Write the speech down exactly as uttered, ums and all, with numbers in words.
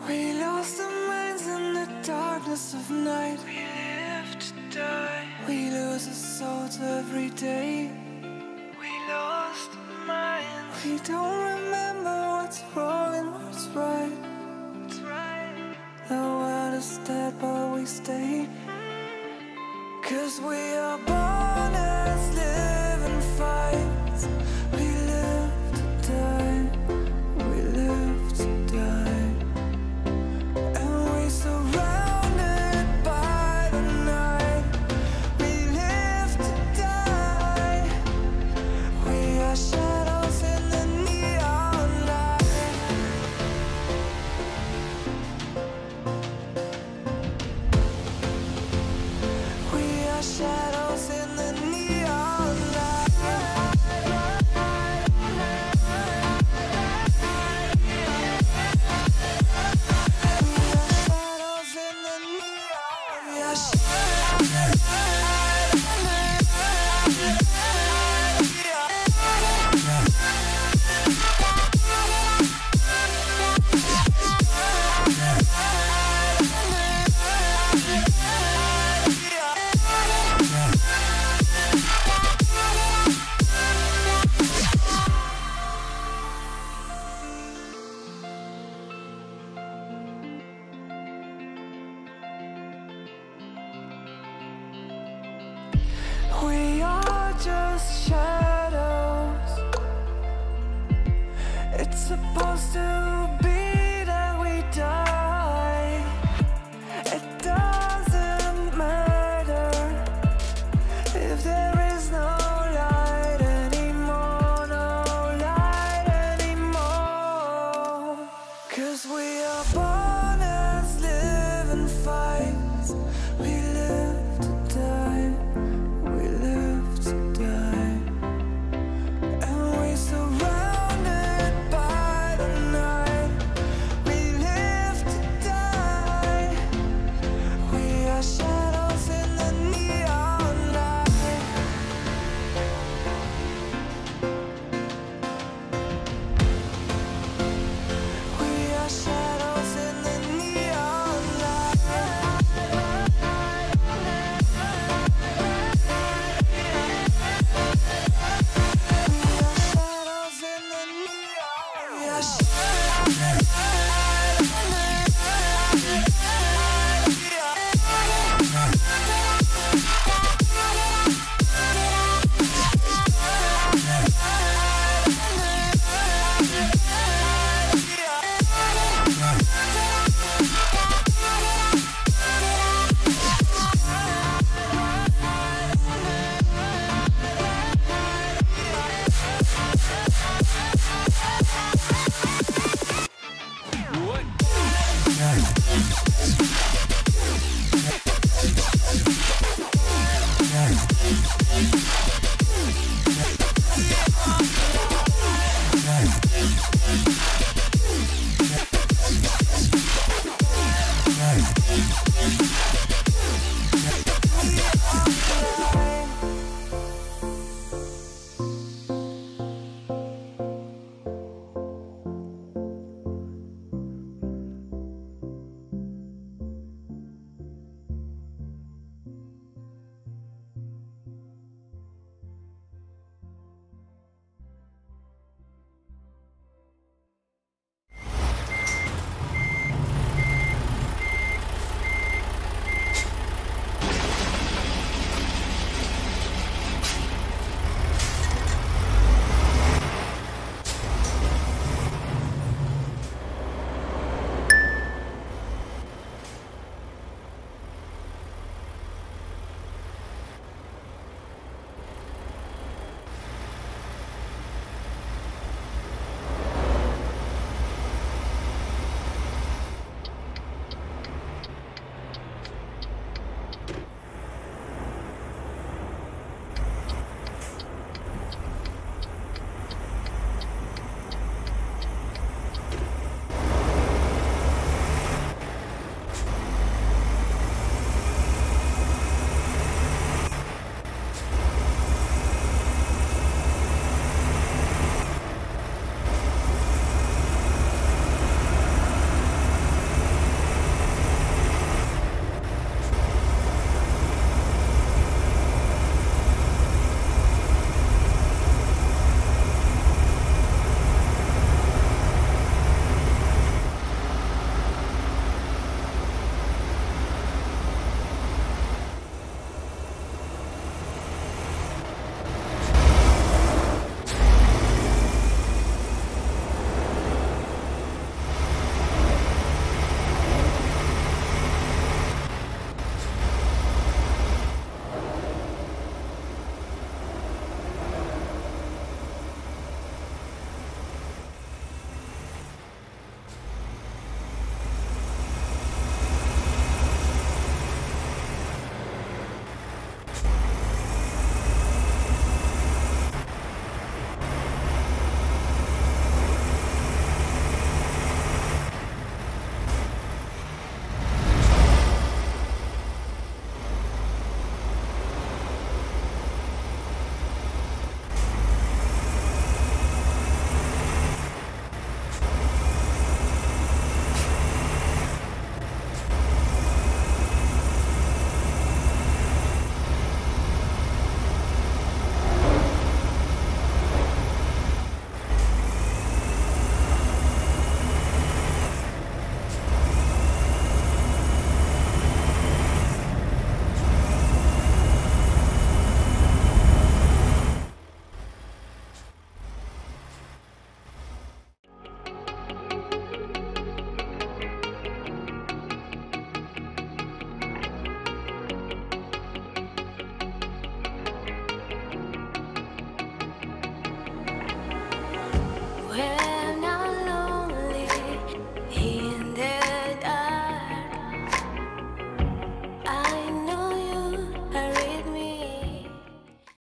We lost our minds in the darkness of night. We live to die. We lose our souls every day. We lost our minds. We don't remember what's wrong and what's right. What's right. The world is dead but we stay. Cause we are born as living fights. We live to die. We live to die. And we surrounded by the night. We live to die. We are shadows in the neon light. We are shadows in the neon light. We are shadows in the neon. We are shadows.